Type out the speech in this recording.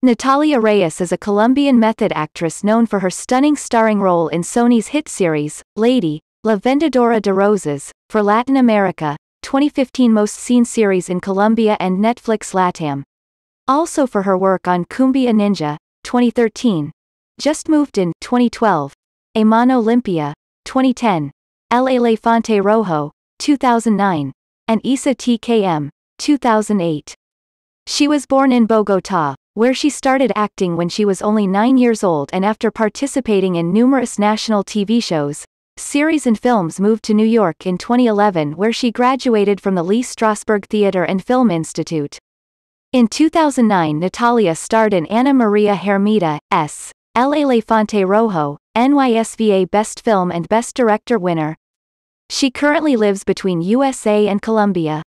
Natalia Reyes is a Colombian method actress known for her stunning starring role in Sony's hit series, Lady, La Vendedora de Rosas, for Latin America, 2015 most seen series in Colombia and Netflix LATAM. Also for her work on Cumbia Ninja, 2013. Just Moved In, 2012. A Mano Limpia, 2010. El Elefante Rojo, 2009. And Isa TKM, 2008. She was born in Bogotá, where she started acting when she was only 9 years old, and after participating in numerous national TV shows, series and films moved to New York in 2011, where she graduated from the Lee Strasberg Theatre and Film Institute. In 2009, Natalia starred in Ana Maria Hermita's El Elefante Rojo, NYSVA Best Film and Best Director winner. She currently lives between USA and Colombia.